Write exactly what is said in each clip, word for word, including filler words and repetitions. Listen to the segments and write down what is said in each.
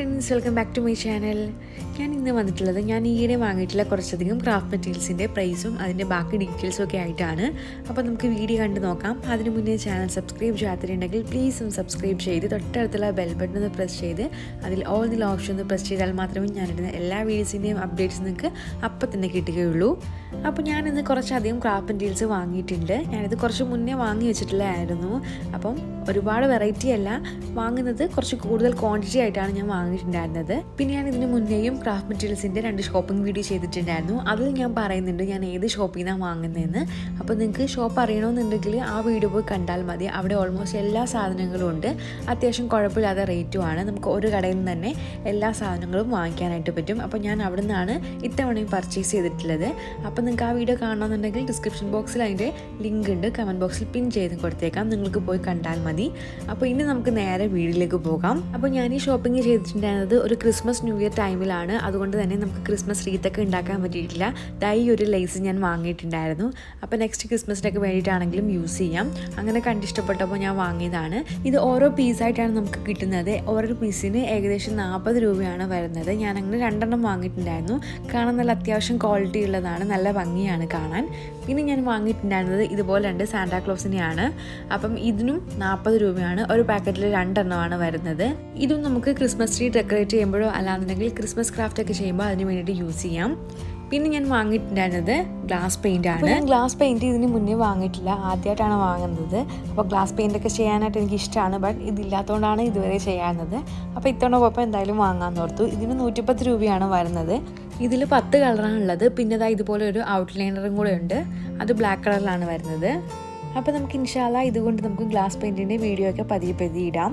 friends, welcome back to my channel. ഞാൻ ഇന്ന് വന്നിട്ടുള്ളത് ഞാൻ ഈയിടെ വാങ്ങിയിട്ടുള്ള കുറച്ചധികം ക്രാഫ്റ്റ് മെറ്റീരിയൽസിൻ്റെ പ്രൈസും അതിൻ്റെ ബാക്കി ഡീറ്റെയിൽസും ഒക്കെ ആയിട്ടാണ്. അപ്പോൾ നമുക്ക് വീഡിയോ കണ്ടു നോക്കാം. അതിനു മുന്നേ ചാനൽ സബ്സ്ക്രൈബ് ചെയ്യാത്തിട്ടുണ്ടെങ്കിൽ പ്ലീസ് ഒന്ന് സബ്സ്ക്രൈബ് ചെയ്ത് തൊട്ടടുത്തുള്ള ബെൽ ബട്ടൺ ഒന്ന് പ്രസ് ചെയ്ത് അതിൽ ഓൾ എന്നുള്ള ഓപ്ഷൻ ഒന്ന് പ്രസ് ചെയ്താൽ മാത്രമേ ഞാനിടുന്ന എല്ലാ വീഡിയോസിൻ്റെയും അപ്ഡേറ്റ്സ് നിങ്ങൾക്ക് അപ്പം തന്നെ കിട്ടുകയുള്ളൂ. അപ്പോൾ ഞാനിന്ന് കുറച്ചധികം ക്രാഫ്റ്റ് മെറ്റീരിയൽസ് വാങ്ങിയിട്ടുണ്ട്. ഞാനിത് കുറച്ച് മുന്നേ വാങ്ങി വെച്ചിട്ടുള്ളതായിരുന്നു. അപ്പം ഒരുപാട് വെറൈറ്റി അല്ല വാങ്ങുന്നത്, കുറച്ച് കൂടുതൽ ക്വാണ്ടിറ്റി ആയിട്ടാണ് ഞാൻ വാങ്ങിയിട്ടുണ്ടായിരുന്നത്. പിന്നെ ഞാൻ ഇതിന് മുന്നേയും ക്രാഫ്റ്റ് മെറ്റീരിയൽസിൻ്റെ രണ്ട് ഷോപ്പിംഗ് വീഡിയോ ചെയ്തിട്ടുണ്ടായിരുന്നു. അതിൽ ഞാൻ പറയുന്നുണ്ട് ഞാൻ ഏത് ഷോപ്പിൽ നിന്നാണ് വാങ്ങുന്നതെന്ന്. അപ്പോൾ നിങ്ങൾക്ക് ഷോപ്പ് അറിയണമെന്നുണ്ടെങ്കിൽ ആ വീഡിയോ പോയി കണ്ടാൽ മതി. അവിടെ ഓൾമോസ്റ്റ് എല്ലാ സാധനങ്ങളും ഉണ്ട്. അത്യാവശ്യം കുഴപ്പമില്ലാത്ത റേറ്റുമാണ്. നമുക്ക് ഒരു കടയിൽ നിന്ന് തന്നെ എല്ലാ സാധനങ്ങളും വാങ്ങിക്കാനായിട്ട് പറ്റും. അപ്പോൾ ഞാൻ അവിടെ നിന്നാണ് ഇത്തവണയും പർച്ചേസ് ചെയ്തിട്ടുള്ളത്. അപ്പോൾ നിങ്ങൾക്ക് ആ വീഡിയോ കാണണമെന്നുണ്ടെങ്കിൽ ഡിസ്ക്രിപ്ഷൻ ബോക്സിൽ അതിൻ്റെ ലിങ്ക് ഉണ്ട്, കമൻറ്റ് ബോക്സിൽ പിൻ ചെയ്ത് കൊടുത്തേക്കാം. നിങ്ങൾക്ക് പോയി കണ്ടാൽ മതി. അപ്പോൾ ഇനി നമുക്ക് നേരെ വീഡിയോയിലേക്ക് പോകാം. അപ്പോൾ ഞാൻ ഈ ഷോപ്പിംഗ് ചെയ്തിട്ടുണ്ടായിരുന്നത് ഒരു ക്രിസ്മസ് ന്യൂ ഇയർ ടൈമിലാണ്. അതുകൊണ്ട് തന്നെ നമുക്ക് ക്രിസ്മസ് റീത്തൊക്കെ ഉണ്ടാക്കാൻ പറ്റിയിട്ടില്ല. ദൈ ഒരു ലേസ് ഞാൻ വാങ്ങിയിട്ടുണ്ടായിരുന്നു. അപ്പോൾ നെക്സ്റ്റ് ക്രിസ്മസിനൊക്കെ വേണ്ടിയിട്ടാണെങ്കിലും യൂസ് ചെയ്യാം. അങ്ങനെ കണ്ടിഷ്ടപ്പെട്ടപ്പോൾ ഞാൻ വാങ്ങിയതാണ്. ഇത് ഓരോ പീസായിട്ടാണ് നമുക്ക് കിട്ടുന്നത്. ഓരോ പീസിന് ഏകദേശം നാൽപ്പത് രൂപയാണ് വരുന്നത്. ഞാൻ അങ്ങനെ രണ്ടെണ്ണം വാങ്ങിയിട്ടുണ്ടായിരുന്നു. കാണാൻ നല്ല അത്യാവശ്യം ക്വാളിറ്റി ഉള്ളതാണ്, നല്ല ഭംഗിയാണ് കാണാൻ. പിന്നെ ഞാൻ വാങ്ങിയിട്ടുണ്ടായിരുന്നത് ഇതുപോലെ രണ്ട് സാന്റാക്ലോസിനെയാണ്. അപ്പം ഇതിനും നാൽപ്പത് രൂപയാണ്. ഒരു പാക്കറ്റിൽ രണ്ടെണ്ണമാണ് വരുന്നത്. ഇതും നമുക്ക് ക്രിസ്മസ് ട്രീ ഡെക്കറേറ്റ് ചെയ്യുമ്പോഴോ അല്ലാന്നുണ്ടെങ്കിൽ ക്രിസ്മസ് ക്രാഫ്റ്റ് ഒക്കെ ചെയ്യുമ്പോൾ അതിന് വേണ്ടിയിട്ട് യൂസ് ചെയ്യാം. പിന്നെ ഞാൻ വാങ്ങിയിട്ടുണ്ടായിരുന്നത് ഗ്ലാസ് പെയിൻ്റ് ആണ്. ഞാൻ ഗ്ലാസ് പെയിൻറ്റ് ഇതിന് മുന്നേ വാങ്ങിയിട്ടില്ല, ആദ്യമായിട്ടാണ് വാങ്ങുന്നത്. അപ്പോൾ ഗ്ലാസ് പെയിൻ്റ് ഒക്കെ ചെയ്യാനായിട്ട് എനിക്ക് ഇഷ്ടമാണ്. ബട്ട് ഇതില്ലാത്തതുകൊണ്ടാണ് ഇതുവരെ ചെയ്യാറുന്നത്. അപ്പോൾ ഇത്തവണ പോയപ്പോൾ എന്തായാലും വാങ്ങാൻ ഓർത്തു. ഇതിന് നൂറ്റിപ്പത്ത് രൂപയാണ് വരുന്നത്. ഇതിൽ പത്ത് കളറാണ് ഉള്ളത്. പിന്നെ ഇതാ ഇതുപോലെ ഒരു ഔട്ട്ലൈനറും കൂടെ ഉണ്ട്. അത് ബ്ലാക്ക് കളറിലാണ് വരുന്നത്. അപ്പോൾ നമുക്ക് ഇൻഷാ അല്ലാഹ് ഇതുകൊണ്ട് നമുക്ക് ഗ്ലാസ് പെയിൻറ്റിൻ്റെ വീഡിയോ ഒക്കെ പതിയെ പതിയെ ഇടാം.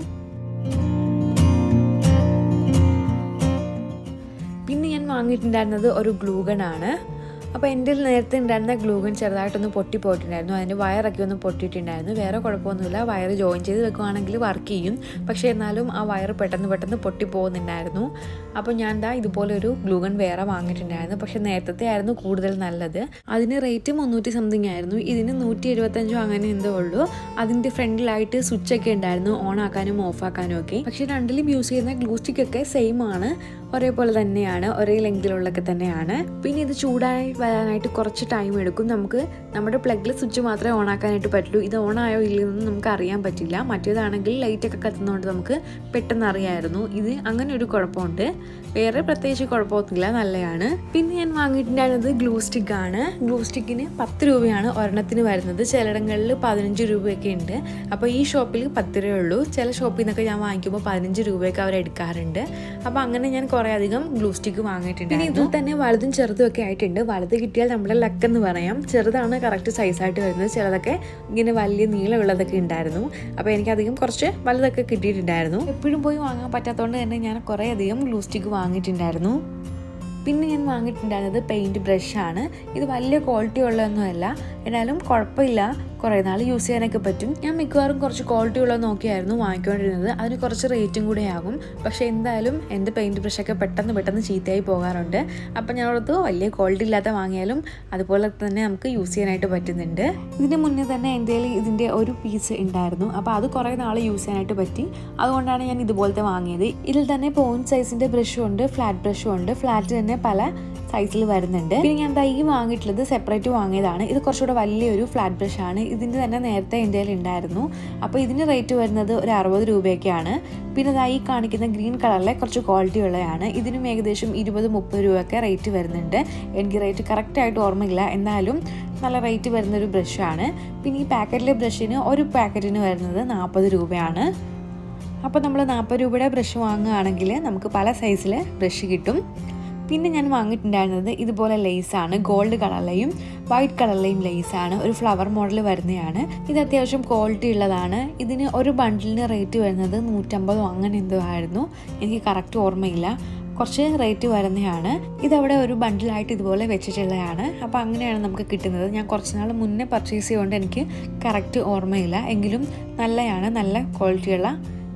പിന്നെ ഞാൻ വാങ്ങിയിട്ടുണ്ടായിരുന്നത് ഒരു ഗ്ലൂഗൺ ആണ്. അപ്പോൾ എൻ്റെ നേരത്തെ ഉണ്ടായിരുന്ന ഗ്ലൂഗൺ ചെറുതായിട്ടൊന്ന് പൊട്ടിപ്പോയിട്ടുണ്ടായിരുന്നു. അതിൻ്റെ വയറൊക്കെ ഒന്ന് പൊട്ടിയിട്ടുണ്ടായിരുന്നു. വേറെ കുഴപ്പമൊന്നുമില്ല. വയർ ജോയിൻ ചെയ്ത് വെക്കുകയാണെങ്കിൽ വർക്ക് ചെയ്യും. പക്ഷേ എന്നാലും ആ വയർ പെട്ടെന്ന് പെട്ടെന്ന് പൊട്ടിപ്പോകുന്നുണ്ടായിരുന്നു. അപ്പോൾ ഞാൻ ദാ ഇതുപോലെ ഒരു ഗ്ലൂഗൺ വേറെ വാങ്ങിയിട്ടുണ്ടായിരുന്നു. പക്ഷേ നേരത്തെ ആയിരുന്നു കൂടുതൽ നല്ലത്. അതിന് റേറ്റ് മുന്നൂറ്റി സംതിങ് ആയിരുന്നു. ഇതിന് നൂറ്റി എഴുപത്തഞ്ചോ അങ്ങനെ എന്തോ ഉള്ളൂ. അതിൻ്റെ ഫ്രണ്ടിലായിട്ട് സ്വിച്ചൊക്കെ ഉണ്ടായിരുന്നു, ഓൺ ആക്കാനും ഓഫ് ആക്കാനും ഒക്കെ. പക്ഷേ രണ്ടിലും യൂസ് ചെയ്യുന്ന ഗ്ലൂ സ്റ്റിക്കൊക്കെ സെയിം ആണ്, ഒരേപോലെ തന്നെയാണ്, ഒരേ ലെങ്തിലുള്ളൊക്കെ തന്നെയാണ്. പിന്നെ ഇത് ചൂടായി വരാനായിട്ട് കുറച്ച് ടൈം എടുക്കും. നമുക്ക് നമ്മുടെ പ്ലഗിൽ സ്വിച്ച് മാത്രമേ ഓൺ ആക്കാനായിട്ട് പറ്റുള്ളൂ. ഇത് ഓൺ ആയോ ഇല്ലെന്നൊന്നും നമുക്ക് അറിയാൻ പറ്റില്ല. മറ്റേതാണെങ്കിൽ ലൈറ്റൊക്കെ കത്തുന്നതുകൊണ്ട് നമുക്ക് പെട്ടെന്ന് അറിയാമായിരുന്നു. ഇത് അങ്ങനെ ഒരു കുഴപ്പമുണ്ട്. വേറെ പ്രത്യേകിച്ച് കുഴപ്പമൊന്നുമില്ല, നല്ലതാണ്. പിന്നെ ഞാൻ വാങ്ങിയിട്ടുണ്ടായിരുന്നത് ഗ്ലൂ സ്റ്റിക്കാണ്. ഗ്ലൂ സ്റ്റിക്കിന് പത്ത് രൂപയാണ് ഒരെണ്ണത്തിന് വരുന്നത്. ചിലയിടങ്ങളിൽ പതിനഞ്ച് രൂപയൊക്കെ ഉണ്ട്. അപ്പോൾ ഈ ഷോപ്പിൽ പത്ത് രൂപയുള്ളൂ. ചില ഷോപ്പിൽ നിന്നൊക്കെ ഞാൻ വാങ്ങിക്കുമ്പോൾ പതിനഞ്ച് രൂപയൊക്കെ അവർ എടുക്കാറുണ്ട്. അപ്പോൾ അങ്ങനെ ഞാൻ കുറേ അധികം ഗ്ലൂ സ്റ്റിക്ക് വാങ്ങിയിട്ടുണ്ട്. പിന്നെ ഇതിൽ തന്നെ വലുതും ചെറുതും ഒക്കെ ആയിട്ടുണ്ട്. വലുത് കിട്ടിയാൽ നമ്മുടെ ലക്കെന്ന് പറയാം. ചെറുതാണ് കറക്റ്റ് സൈസായിട്ട് വരുന്നത്. ചിലതൊക്കെ ഇങ്ങനെ വലിയ നീളമുള്ളതൊക്കെ ഉണ്ടായിരുന്നു. അപ്പോൾ എനിക്കധികം കുറച്ച് വലുതൊക്കെ കിട്ടിയിട്ടുണ്ടായിരുന്നു. എപ്പോഴും പോയി വാങ്ങാൻ പറ്റാത്തതുകൊണ്ട് തന്നെ ഞാൻ കുറേ അധികം ഗ്ലൂ സ്റ്റിക്ക് വാങ്ങിയിട്ടുണ്ടായിരുന്നു. പിന്നെ ഞാൻ വാങ്ങിയിട്ടുണ്ടായിരുന്നത് പെയിൻറ്റ് ബ്രഷാണ്. ഇത് വലിയ ക്വാളിറ്റി ഉള്ളതൊന്നുമല്ല, എന്നാലും കുഴപ്പമില്ല, കുറേ നാൾ യൂസ് ചെയ്യാനൊക്കെ പറ്റും. ഞാൻ മിക്കവാറും കുറച്ച് ക്വാളിറ്റി ഉള്ളത് നോക്കിയായിരുന്നു വാങ്ങിക്കൊണ്ടിരുന്നത്. അതിന് കുറച്ച് റേറ്റും കൂടെ ആകും. പക്ഷേ എന്തായാലും എൻ്റെ പെയിൻറ്റ് ബ്രഷൊക്കെ പെട്ടെന്ന് പെട്ടെന്ന് ചീത്തയായി പോകാറുണ്ട്. അപ്പം ഞാനോടത്ത് വലിയ ക്വാളിറ്റി ഇല്ലാത്ത വാങ്ങിയാലും അതുപോലെ തന്നെ നമുക്ക് യൂസ് ചെയ്യാനായിട്ട് പറ്റുന്നുണ്ട്. ഇതിന് മുന്നേ തന്നെ എൻ്റെ കയ്യിൽ ഇതിൻ്റെ ഒരു പീസ് ഉണ്ടായിരുന്നു. അപ്പോൾ അത് കുറേ നാൾ യൂസ് ചെയ്യാനായിട്ട് പറ്റി. അതുകൊണ്ടാണ് ഞാൻ ഇതുപോലത്തെ വാങ്ങിയത്. ഇതിൽ തന്നെ പോയിൻറ്റ് സൈസിൻ്റെ ബ്രഷും ഉണ്ട്, ഫ്ലാറ്റ് ബ്രഷും ഉണ്ട്. ഫ്ലാറ്റ് തന്നെ പല സൈസിൽ വരുന്നുണ്ട്. പിന്നെ ഞാൻ ദാ ഈ വാങ്ങിയിട്ടുള്ളത് സെപ്പറേറ്റ് വാങ്ങിയതാണ്. ഇത് കുറച്ചുകൂടെ വലിയൊരു ഫ്ലാറ്റ് ബ്രഷാണ്. ഇതിൻ്റെ തന്നെ നേരത്തെ എൻ്റെ കയ്യിൽ ഉണ്ടായിരുന്നു. അപ്പോൾ ഇതിന് റേറ്റ് വരുന്നത് ഒരു അറുപത് രൂപയൊക്കെയാണ്. പിന്നെ ദാ ഈ കാണിക്കുന്ന ഗ്രീൻ കളറിലെ കുറച്ച് ക്വാളിറ്റി ഉള്ളതാണ്. ഇതിനും ഏകദേശം ഇരുപത് മുപ്പത് രൂപയൊക്കെ റേറ്റ് വരുന്നുണ്ട്. എനിക്ക് റേറ്റ് കറക്റ്റായിട്ട് ഓർമ്മയില്ല, എന്നാലും നല്ല റേറ്റ് വരുന്നൊരു ബ്രഷാണ്. പിന്നെ ഈ പാക്കറ്റിലെ ബ്രഷിന് ഒരു പാക്കറ്റിന് വരുന്നത് നാൽപ്പത് രൂപയാണ്. അപ്പോൾ നമ്മൾ നാൽപ്പത് രൂപയുടെ ബ്രഷ് വാങ്ങുകയാണെങ്കിൽ നമുക്ക് പല സൈസിൽ ബ്രഷ് കിട്ടും. പിന്നെ ഞാൻ വാങ്ങിയിട്ടുണ്ടായിരുന്നത് ഇതുപോലെ ലേസാണ്. Gold കളറിലെയും white കളറിലെയും ലേസാണ്. ഒരു ഫ്ലവർ മോഡൽ വരുന്നതാണ്. ഇത് അത്യാവശ്യം ക്വാളിറ്റി ഉള്ളതാണ്. ഇതിന് ഒരു ബണ്ടിലിന് റേറ്റ് വരുന്നത് നൂറ്റമ്പതോ അങ്ങനെ എന്തോ ആയിരുന്നു. എനിക്ക് കറക്റ്റ് ഓർമ്മയില്ല. കുറച്ച് റേറ്റ് വരുന്നതാണ്. ഇതവിടെ ഒരു ബണ്ടിലായിട്ട് ഇതുപോലെ വെച്ചിട്ടുള്ളതാണ്. അപ്പോൾ അങ്ങനെയാണ് നമുക്ക് കിട്ടുന്നത്. ഞാൻ കുറച്ച് നാൾ മുന്നേ പർച്ചേസ് ചെയ്തുകൊണ്ട് എനിക്ക് കറക്റ്റ് ഓർമ്മയില്ല. എങ്കിലും നല്ലതാണ്, നല്ല ക്വാളിറ്റിയുള്ള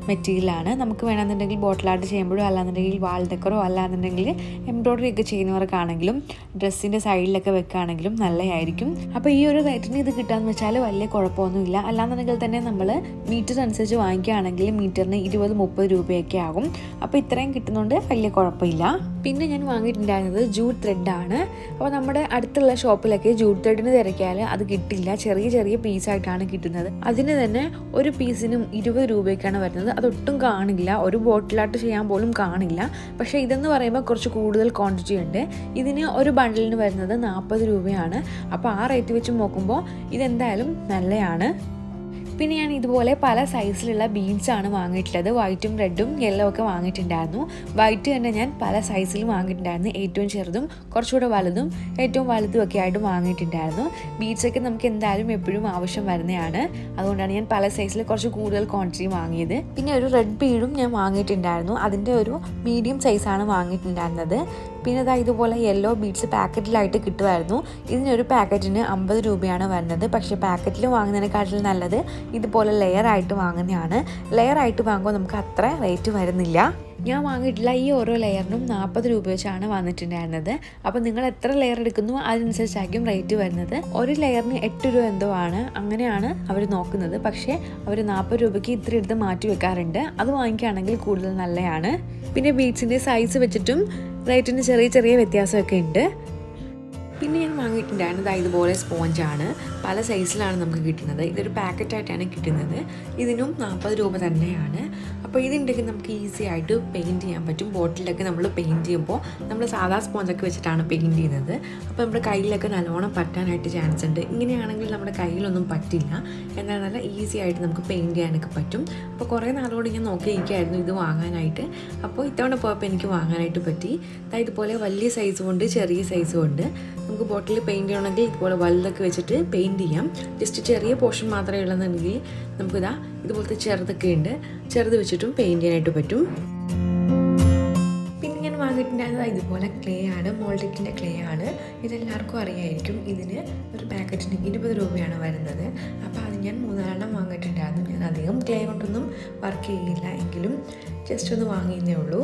മെറ്റീരിയലാണ്. നമുക്ക് വേണമെന്നുണ്ടെങ്കിൽ ബോട്ടിൽ ആർട്ട് ചെയ്യുമ്പോഴോ അല്ലാന്നുണ്ടെങ്കിൽ വാൾ ഡെക്കറോ അല്ലാന്നുണ്ടെങ്കിൽ എംബ്രോയ്ഡറി ഒക്കെ ചെയ്യുന്നവർക്കാണെങ്കിലും ഡ്രസ്സിൻ്റെ സൈഡിലൊക്കെ വെക്കുകയാണെങ്കിലും നല്ലതായിരിക്കും. അപ്പോൾ ഈ ഒരു റേറ്റിന് ഇത് കിട്ടാന്ന് വെച്ചാൽ വലിയ കുഴപ്പമൊന്നുമില്ല. അല്ലാന്നുണ്ടെങ്കിൽ തന്നെ നമ്മൾ മീറ്റർ അനുസരിച്ച് വാങ്ങിക്കുകയാണെങ്കിൽ മീറ്ററിന് ഇരുപത് മുപ്പത് രൂപയൊക്കെ ആകും. അപ്പോൾ ഇത്രയും കിട്ടുന്നുണ്ട്, വലിയ കുഴപ്പമില്ല. പിന്നെ ഞാൻ വാങ്ങിയിട്ടുണ്ടായിരുന്നത് ജൂട്ട് ത്രെഡാണ്. അപ്പോൾ നമ്മുടെ അടുത്തുള്ള ഷോപ്പിലൊക്കെ ജൂട്ട് ത്രെഡിന് തിരക്കിയാൽ അത് കിട്ടില്ല, ചെറിയ ചെറിയ പീസായിട്ടാണ് കിട്ടുന്നത്. അതിന് തന്നെ ഒരു പീസിനും ഇരുപത് രൂപയ്ക്കാണ് വരുന്നത്. അതൊട്ടും കാണില്ല, ഒരു ബോട്ടിലായിട്ട് ചെയ്യാൻ പോലും കാണില്ല. പക്ഷേ ഇതെന്ന് പറയുമ്പോൾ കുറച്ച് കൂടുതൽ ക്വാണ്ടിറ്റി ഉണ്ട്. ഇതിന് ഒരു ബണ്ടിലിന് വരുന്നത് നാൽപ്പത് രൂപയാണ്. അപ്പോൾ ആ റേറ്റ് വെച്ച് നോക്കുമ്പോൾ ഇതെന്തായാലും നല്ലതാണ്. പിന്നെ ഞാൻ ഇതുപോലെ പല സൈസിലുള്ള ബീഡ്സാണ് വാങ്ങിയിട്ടുള്ളത്. വൈറ്റും റെഡും യെല്ലോ ഒക്കെ വാങ്ങിയിട്ടുണ്ടായിരുന്നു. വൈറ്റ് തന്നെ ഞാൻ പല സൈസിൽ വാങ്ങിയിട്ടുണ്ടായിരുന്നു. ഏറ്റവും ചെറുതും കുറച്ചുകൂടെ വലുതും ഏറ്റവും വലുതും ഒക്കെ ആയിട്ട് വാങ്ങിയിട്ടുണ്ടായിരുന്നു. ബീഡ്സൊക്കെ നമുക്ക് എന്തായാലും എപ്പോഴും ആവശ്യം വരുന്നതാണ്. അതുകൊണ്ടാണ് ഞാൻ പല സൈസിൽ കുറച്ച് കൂടുതൽ ക്വാണ്ടിറ്റി വാങ്ങിയത്. പിന്നെ ഒരു റെഡ് ബീഡും ഞാൻ വാങ്ങിയിട്ടുണ്ടായിരുന്നു. അതിൻ്റെ ഒരു മീഡിയം സൈസാണ് വാങ്ങിയിട്ടുണ്ടായിരുന്നത്. പിന്നെ ഇതാ ഇതുപോലെ യെല്ലോ ബീഡ്സ് പാക്കറ്റിലായിട്ട് കിട്ടുമായിരുന്നു. ഇതിനൊരു പാക്കറ്റിന് അമ്പത് രൂപയാണ് വരുന്നത്. പക്ഷേ പാക്കറ്റിൽ വാങ്ങുന്നതിനെക്കാട്ടിലും നല്ലത് ഇതുപോലെ ലെയർ ആയിട്ട് വാങ്ങുന്നതാണ്. ലെയർ ആയിട്ട് വാങ്ങുമ്പോൾ നമുക്ക് അത്ര റേറ്റ് വരുന്നില്ല. ഞാൻ വാങ്ങിയിട്ടുള്ള ഈ ഓരോ ലെയറിനും നാൽപ്പത് രൂപ വെച്ചാണ് വന്നിട്ടുണ്ടായിരുന്നത്. അപ്പോൾ നിങ്ങൾ എത്ര ലെയർ എടുക്കുന്നു അതിനനുസരിച്ചായിരിക്കും റേറ്റ് വരുന്നത്. ഒരു ലെയറിന് എട്ട് രൂപ എന്തോ ആണ്, അങ്ങനെയാണ് അവർ നോക്കുന്നത്. പക്ഷേ അവർ നാൽപ്പത് രൂപയ്ക്ക് ഇത്ര എടുത്ത് മാറ്റി വെക്കാറുണ്ട്. അത് വാങ്ങിക്കുകയാണെങ്കിൽ കൂടുതൽ നല്ലതാണ്. പിന്നെ ബീഡ്സിൻ്റെ സൈസ് വെച്ചിട്ടും റേറ്റിന് ചെറിയ ചെറിയ വ്യത്യാസമൊക്കെ ഉണ്ട്. പിന്നെ ഞാൻ വാങ്ങിയിട്ടുണ്ടായിരുന്നത് ഇതുപോലെ സ്പോഞ്ചാണ്. പല സൈസിലാണ് നമുക്ക് കിട്ടുന്നത്. ഇതൊരു പാക്കറ്റായിട്ടാണ് കിട്ടുന്നത്. ഇതിനും നാൽപ്പത് രൂപ തന്നെയാണ്. അപ്പോൾ ഇതുണ്ടെങ്കിൽ നമുക്ക് ഈസി ആയിട്ട് പെയിൻറ്റ് ചെയ്യാൻ പറ്റും. ബോട്ടിലൊക്കെ നമ്മൾ പെയിൻറ്റ് ചെയ്യുമ്പോൾ നമ്മൾ സാധാ സ്പോഞ്ചൊക്കെ വെച്ചിട്ടാണ് പെയിൻറ്റ് ചെയ്യുന്നത്. അപ്പോൾ നമ്മുടെ കയ്യിലൊക്കെ നല്ലോണം പറ്റാനായിട്ട് ചാൻസ് ഉണ്ട്. ഇങ്ങനെയാണെങ്കിൽ നമ്മുടെ കയ്യിലൊന്നും പറ്റില്ല. എന്നാൽ നല്ല ഈസി ആയിട്ട് നമുക്ക് പെയിൻറ്റ് ചെയ്യാനൊക്കെ പറ്റും. അപ്പോൾ കുറേ നാളോട് ഞാൻ നോക്കിയിരിക്കുകയായിരുന്നു ഇത് വാങ്ങാനായിട്ട്. അപ്പോൾ ഇത്തവണ പോയപ്പോൾ എനിക്ക് വാങ്ങാനായിട്ട് പറ്റി. ഇതുപോലെ വലിയ സൈസും ഉണ്ട്, ചെറിയ സൈസും ഉണ്ട്. നമുക്ക് ബോട്ടിൽ പെയിൻറ്റ് ചെയ്യണമെങ്കിൽ ഇതുപോലെ വലുതൊക്കെ വെച്ചിട്ട് പെയിൻറ്റ് ചെയ്യാം. ജസ്റ്റ് ചെറിയ പോർഷൻ മാത്രമേ ഉള്ളതെന്നുണ്ടെങ്കിൽ നമുക്കിതാ ഇതുപോലത്തെ ചെറുതൊക്കെ ഉണ്ട്, ചെറുത് വെച്ചിട്ടും പെയിൻറ്റ് ചെയ്യാനായിട്ട് പറ്റും. പിന്നെ ഞാൻ വാങ്ങിയിട്ടുണ്ടായിരുന്നത് ഇതുപോലെ ക്ലേ ആണ്, മോൾഡിക്കിൻ്റെ ക്ലേ ആണ്. ഇതെല്ലാവർക്കും അറിയായിരിക്കും. ഇതിന് ഒരു പാക്കറ്റിന് ഇരുപത് രൂപയാണ് വരുന്നത്. അപ്പോൾ അത് ഞാൻ മൂന്നാലെണ്ണം വാങ്ങിയിട്ടുണ്ടായിരുന്നു. ഞാൻ അധികം ക്ലേ കൊണ്ടൊന്നും വർക്ക് ചെയ്യില്ല, എങ്കിലും ജസ്റ്റ് ഒന്ന് വാങ്ങിയതേ ഉള്ളൂ.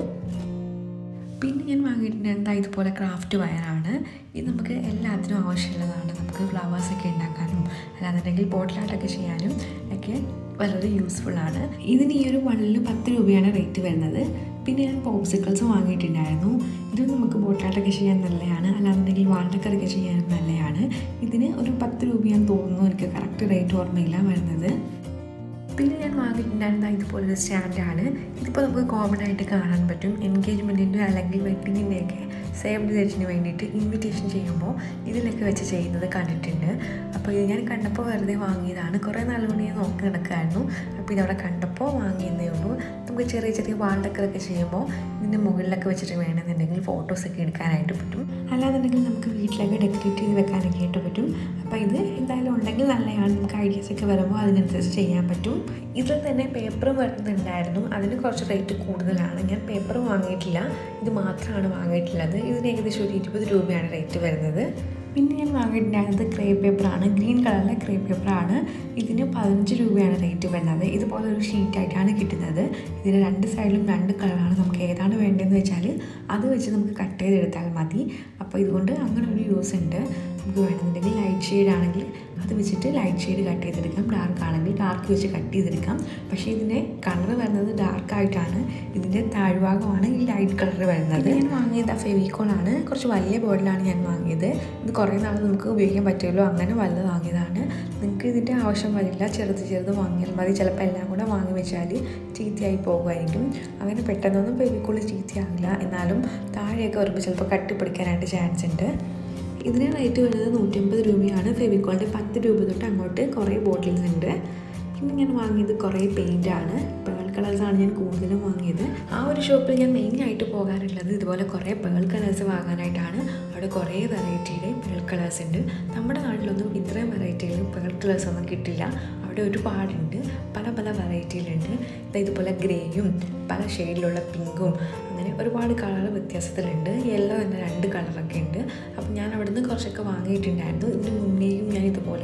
പിന്നെ ഞാൻ വാങ്ങിയിട്ടുണ്ടായിരുന്നത് ഇതുപോലെ ക്രാഫ്റ്റ് വയറാണ്. ഇത് നമുക്ക് എല്ലാത്തിനും ആവശ്യമുള്ളതാണ്. നമുക്ക് ഫ്ലവേഴ്സൊക്കെ ഉണ്ടാക്കാനും അല്ലാന്നുണ്ടെങ്കിൽ ബോട്ടിലായിട്ടൊക്കെ ചെയ്യാനും ഒക്കെ വളരെ യൂസ്ഫുള്ളാണ്. ഇതിന് ഈ ഒരു വണ്ണിന് പത്ത് രൂപയാണ് റേറ്റ് വരുന്നത്. പിന്നെ ഞാൻ പോപ്സിക്കിൾസ് വാങ്ങിയിട്ടുണ്ടായിരുന്നു. ഇത് നമുക്ക് ബോട്ടിലായിട്ടൊക്കെ ചെയ്യാൻ നല്ലതാണ്, അല്ലാന്നുണ്ടെങ്കിൽ വാൾഡക്കറൊക്കെ ചെയ്യാനും നല്ലതാണ്. ഇതിന് ഒരു പത്ത് രൂപയാന്ന് തോന്നുന്നു, എനിക്ക് കറക്റ്റ് റേറ്റ് ഓർമ്മയില്ല വരുന്നത്. പിന്നെ ഞാൻ വാങ്ങിയിട്ടുണ്ടായിരുന്ന ഇതുപോലൊരു സ്റ്റാൻഡാണ്. ഇതിപ്പോൾ നമുക്ക് കോമൺ ആയിട്ട് കാണാൻ പറ്റും. എൻഗേജ്മെൻറ്റിൻ്റെ അല്ലെങ്കിൽ വെഡ്ഡിങ്ങിൻ്റെയൊക്കെ സേവ് ദി ഡേറ്റിന് വേണ്ടിയിട്ട് ഇൻവിറ്റേഷൻ ചെയ്യുമ്പോൾ ഇതിലൊക്കെ വെച്ച് ചെയ്യുന്നത് കണ്ടിട്ടുണ്ട്. അപ്പോൾ ഇത് ഞാൻ കണ്ടപ്പോൾ വെറുതെ വാങ്ങിയതാണ്. കുറേ നാളുകൊണ്ട് ഞാൻ നോക്കി നടക്കുമായിരുന്നു. അപ്പോൾ ഇതവിടെ കണ്ടപ്പോൾ വാങ്ങിയതേ ഉള്ളൂ. നമുക്ക് ചെറിയ ചെറിയ വാൾഡക്കറൊക്കെ ചെയ്യുമ്പോൾ ഇതിൻ്റെ മുകളിലൊക്കെ വെച്ചിട്ട് വേണമെന്നുണ്ടെങ്കിൽ ഫോട്ടോസൊക്കെ എടുക്കാനായിട്ട് പറ്റും. അല്ലാന്നുണ്ടെങ്കിൽ നമുക്ക് വീട്ടിലൊക്കെ ഡെക്കറേറ്റ് ചെയ്ത് വെക്കാനൊക്കെ ആയിട്ട് പറ്റും. അപ്പോൾ ഇത് എന്തായാലും ഉണ്ടെങ്കിൽ നല്ലതാണ്. നമുക്ക് ഐഡിയാസൊക്കെ വരുമ്പോൾ അതിനനുസരിച്ച് ചെയ്യാൻ പറ്റും. ഇതിൽ തന്നെ പേപ്പർ വരുന്നുണ്ടായിരുന്നു. അതിന് കുറച്ച് റേറ്റ് കൂടുതലാണ്. ഞാൻ പേപ്പർ വാങ്ങിയിട്ടില്ല, ഇത് മാത്രമാണ് വാങ്ങിയിട്ടുള്ളത്. ഇതിന് ഏകദേശം ഒരു ഇരുപത് രൂപയാണ് റേറ്റ് വരുന്നത്. പിന്നെ ഞാൻ വാങ്ങിയിട്ടുണ്ടായിരുന്നത് ക്രേ പേപ്പറാണ്. ഗ്രീൻ കളറിലെ ക്രേ പേപ്പറാണ്. ഇതിന് പതിനഞ്ച് രൂപയാണ് റേറ്റ് വരുന്നത്. ഇതുപോലെ ഒരു ഷീറ്റായിട്ടാണ് കിട്ടുന്നത്. ഇതിന് രണ്ട് സൈഡിലും രണ്ട് കളറാണ്. നമുക്ക് ഏതാണ് വേണ്ടതെന്ന് വെച്ചാൽ അത് വെച്ച് നമുക്ക് കട്ട് ചെയ്തെടുത്താൽ മതി. അപ്പോൾ ഇതുകൊണ്ട് അങ്ങനെ ഒരു യൂസ് ഉണ്ട്. നമുക്ക് വേണമെന്നുണ്ടെങ്കിൽ ലൈറ്റ് ഷെയ്ഡ് ആണെങ്കിൽ അത് വെച്ചിട്ട് ലൈറ്റ് ഷെയ്ഡ് കട്ട് ചെയ്തെടുക്കാം, ഡാർക്ക് ആണെങ്കിൽ ഡാർക്ക് വെച്ച് കട്ട് ചെയ്തെടുക്കാം. പക്ഷേ ഇതിൻ്റെ കളർ വരുന്നത് ഡാർക്കായിട്ടാണ്. ഇതിൻ്റെ താഴ്ഭാഗമാണ് ഈ ലൈറ്റ് കളർ വരുന്നത്. ഞാൻ വാങ്ങിയത് ഫെവിക്കോളാണ്. കുറച്ച് വലിയ ബോർഡിലാണ് ഞാൻ വാങ്ങിയത്. ഇത് കുറേ നാൾ നമുക്ക് ഉപയോഗിക്കാൻ പറ്റുമല്ലോ, അങ്ങനെ വലുത് വാങ്ങിയതാണ്. നിങ്ങൾക്ക് ഇതിൻ്റെ ആവശ്യം വരില്ല, ചെറുത് ചെറുത് വാങ്ങിയാൽ മതി. ചിലപ്പോൾ എല്ലാം കൂടെ വാങ്ങി വെച്ചാൽ ചീത്തയായി പോകുമായിരിക്കും. അങ്ങനെ പെട്ടെന്നൊന്നും ഫെവിക്കോൾ ചീത്തയാകില്ല, എന്നാലും താഴെയൊക്കെ വരുമ്പോൾ ചിലപ്പോൾ കട്ടി പിടിക്കാനായിട്ട് ചാൻസ് ഉണ്ട്. ഇതിന് റേറ്റ് വരുന്നത് നൂറ്റമ്പത് രൂപയാണ്. ഫെവിക്കോളിൻ്റെ പത്ത് രൂപ തൊട്ട് അങ്ങോട്ട് കുറേ ബോട്ടിൽസ് ഉണ്ട്. പിന്നെ ഞാൻ വാങ്ങിയത് കുറേ പെയിൻ്റാണ്. പേൾ കളേഴ്സാണ് ഞാൻ കൂടുതലും വാങ്ങിയത്. ആ ഒരു ഷോപ്പിൽ ഞാൻ മെയിനായിട്ട് പോകാറുള്ളത് ഇതുപോലെ കുറേ പേൾ കളേഴ്സ് വാങ്ങാനായിട്ടാണ്. അവിടെ കുറേ വെറൈറ്റിയുടെ പേൾ കളേഴ്സ് ഉണ്ട്. നമ്മുടെ നാട്ടിലൊന്നും ഇത്രയും വെറൈറ്റിയിൽ പേൾ കളേഴ്സ് ഒന്നും കിട്ടില്ല. അവിടെ ഒരുപാടുണ്ട്, പല പല വെറൈറ്റിയിലുണ്ട്. ഇതുപോലെ ഗ്രേയും പല ഷെയ്ഡിലുള്ള പിങ്കും അങ്ങനെ ഒരുപാട് കളർ വ്യത്യാസത്തിലുണ്ട്. യെല്ലോ തന്നെ രണ്ട് കളറൊക്കെ ഉണ്ട്. അപ്പം ഞാൻ അവിടെ നിന്ന് കുറച്ചൊക്കെ വാങ്ങിയിട്ടുണ്ടായിരുന്നു. ഇതിന് മുന്നേയും ഞാൻ ഇതുപോലെ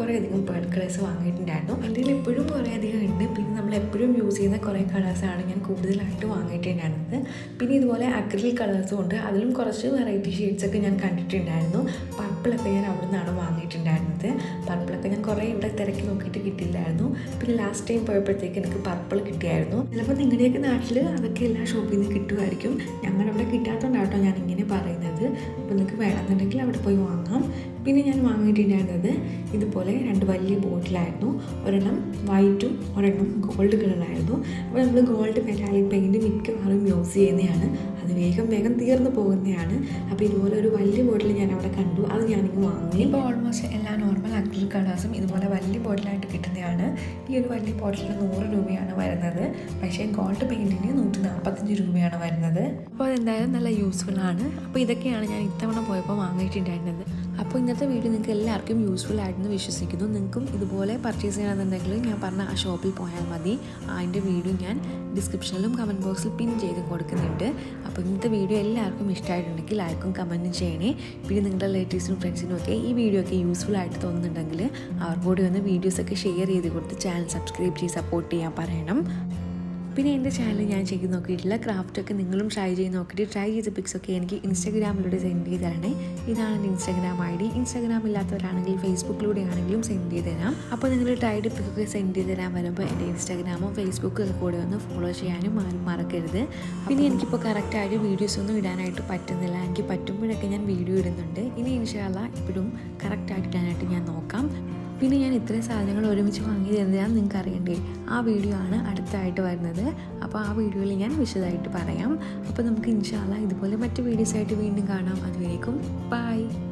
കുറേ അധികം പേൾ കളേഴ്സ് വാങ്ങിയിട്ടുണ്ടായിരുന്നു. എൻ്റെ കയ്യിൽ എപ്പോഴും കുറേ അധികം ഉണ്ട്. പിന്നെ നമ്മൾ എപ്പോഴും യൂസ് ചെയ്യുന്ന കുറേ കളേഴ്സാണ് ഞാൻ കൂടുതലായിട്ട് വാങ്ങിയിട്ടുണ്ടായിരുന്നത്. പിന്നെ ഇതുപോലെ അക്രിലിക് കളേഴ്സും ഉണ്ട്. അതിലും കുറച്ച് വെറൈറ്റി ഷെയ്ഡ്സൊക്കെ ഞാൻ കണ്ടിട്ടുണ്ടായിരുന്നു. പർപ്പിളൊക്കെ ഞാൻ അവിടെ നിന്നാണ് വാങ്ങിയിട്ടുണ്ടായിരുന്നത്. പർപ്പിളൊക്കെ ഞാൻ കുറേ ഇവിടെ തിരക്കി നോക്കിയിട്ട് കിട്ടിയില്ലായിരുന്നു. പിന്നെ ലാസ്റ്റ് ടൈം പോയപ്പോഴത്തേക്ക് എനിക്ക് പർപ്പിൾ കിട്ടിയായിരുന്നു. ചിലപ്പോൾ നിങ്ങളുടെയൊക്കെ നാട്ടിൽ അതൊക്കെ എല്ലാ ഷോപ്പിൽ നിന്ന് കിട്ടുമായിരിക്കും. ഞങ്ങളവിടെ കിട്ടാത്തതുകൊണ്ടാട്ടോ ഞാൻ ഇങ്ങനെ പറയുന്നത്. അപ്പോൾ നിങ്ങൾക്ക് വേണമെന്നുണ്ടെങ്കിൽ അവിടെ പോയി വാങ്ങാം. പിന്നെ ഞാൻ വാങ്ങിയിട്ടുണ്ടായിരുന്നത് ഇതുപോലെ രണ്ട് വലിയ ബോട്ടിലായിരുന്നു. ഒരെണ്ണം വൈറ്റും ഒരെണ്ണം ഗോൾഡ് കളറായിരുന്നു. അപ്പോൾ നമ്മൾ ഗോൾഡ് മെറ്റാലിക് പെയിൻറ്റ് മിക്കവാറും യൂസ് ചെയ്യുന്നതാണ്. അത് വേഗം വേഗം തീർന്നു പോകുന്നതാണ്. അപ്പോൾ ഇതുപോലെ ഒരു വലിയ ബോട്ടിൽ ഞാൻ അവിടെ കണ്ടു. അത് ഞാനിങ്ങ് വാങ്ങി. ഇപ്പോൾ ഓൾമോസ്റ്റ് എല്ലാ നോർമൽ അക്രിലിക് കളേഴ്സും ഇതുപോലെ വലിയ ബോട്ടിലായിട്ട് കിട്ടുന്നതാണ്. ഈ ഒരു വലിയ ബോട്ടിലിന് നൂറ് രൂപയാണ് വരുന്നത്. പക്ഷേ ഗോൾഡ് പെയിൻറ്റിന് നൂറ്റി നാൽപ്പത്തഞ്ച് രൂപയാണ് വരുന്നത്. അപ്പോൾ അതെന്തായാലും നല്ല യൂസ്ഫുൾ ആണ്. അപ്പോൾ ഇതൊക്കെയാണ് ഞാൻ ഇത്തവണ പോയപ്പോൾ വാങ്ങിയിട്ടുണ്ടായിരുന്നത്. അപ്പോൾ ഇന്നത്തെ വീഡിയോ നിങ്ങൾക്ക് എല്ലാവർക്കും യൂസ്ഫുൾ ആയിട്ടെന്ന് വിശ്വസിക്കുന്നു. നിങ്ങൾക്കും ഇതുപോലെ പർച്ചേസ് ചെയ്യണമെന്നുണ്ടെങ്കിൽ ഞാൻ പറഞ്ഞ ആ ഷോപ്പിൽ പോയാൽ മതി. അതിൻ്റെ വീഡിയോ ഞാൻ ഡിസ്ക്രിപ്ഷനിലും കമൻറ്റ് ബോക്സിൽ പിൻ ചെയ്ത് കൊടുക്കുന്നുണ്ട്. അപ്പോൾ ഇന്നത്തെ വീഡിയോ എല്ലാവർക്കും ഇഷ്ടമായിട്ടുണ്ടെങ്കിൽ ലൈക്കും കമൻറ്റും ചെയ്യണേ. പിന്നെ നിങ്ങളുടെ റിലേറ്റീവ്സിനും ഫ്രണ്ട്സിനും ഒക്കെ ഈ വീഡിയോ ഒക്കെ യൂസ്ഫുൾ ആയിട്ട് തോന്നുന്നുണ്ടെങ്കിൽ അവർക്ക് കൂടി ഒന്ന് വീഡിയോസൊക്കെ ഷെയർ ചെയ്ത് കൊടുത്ത് ചാനൽ സബ്സ്ക്രൈബ് ചെയ്ത് സപ്പോർട്ട് ചെയ്യാൻ പറയണം. പിന്നെ എൻ്റെ ചാനൽ ഞാൻ ചെയ്ത് നോക്കിയിട്ടില്ല. ക്രാഫ്റ്റൊക്കെ നിങ്ങളും ട്രൈ ചെയ്ത് നോക്കിയിട്ട് ട്രൈ ചെയ്ത പിക്സൊക്കെ എനിക്ക് ഇൻസ്റ്റാഗ്രാമിലൂടെ സെൻഡ് ചെയ്ത് തരണേ. ഇതാണ് എൻ്റെ ഇൻസ്റ്റാഗ്രാം ഐ ഡി. ഇൻസ്റ്റാഗ്രാം ഇല്ലാത്തവരാണെങ്കിൽ ഫേസ്ബുക്കിലൂടെ ആണെങ്കിലും സെൻഡ് ചെയ്ത് തരാം. അപ്പോൾ നിങ്ങൾ ട്രൈഡ് പിക്കൊക്കെ സെൻഡ് ചെയ്ത് തരാൻ വരുമ്പോൾ എൻ്റെ ഇൻസ്റ്റാഗ്രാമോ ഫേസ്ബുക്കൊക്കെ കൂടെ ഒന്ന് ഫോളോ ചെയ്യാനും ആരും മറക്കരുത്. പിന്നെ എനിക്കിപ്പോൾ കറക്റ്റായിട്ട് വീഡിയോസൊന്നും ഇടാനായിട്ട് പറ്റുന്നില്ല. എനിക്ക് പറ്റുമ്പോഴൊക്കെ ഞാൻ വീഡിയോ ഇടുന്നുണ്ട്. ഇനി ഇൻഷാ അല്ലാഹ് ഇപ്പോഴും കറക്റ്റായിട്ട് ഇടാനായിട്ട് ഞാൻ നോക്കാം. പിന്നെ ഞാൻ ഇത്രയും സാധനങ്ങൾ ഒരുമിച്ച് വാങ്ങിയത് എന്തിനാണെന്ന് നിങ്ങൾക്ക് അറിയണ്ടേ? ആ വീഡിയോ ആണ് അടുത്തായിട്ട് വരുന്നത്. അപ്പോൾ ആ വീഡിയോയിൽ ഞാൻ വിശദമായിട്ട് പറയാം. അപ്പോൾ നമുക്ക് ഇൻഷാ അല്ലാഹ് ഇതുപോലെ മറ്റ് വീഡിയോസായിട്ട് വീണ്ടും കാണാം. അതുവരേക്കും ബൈ.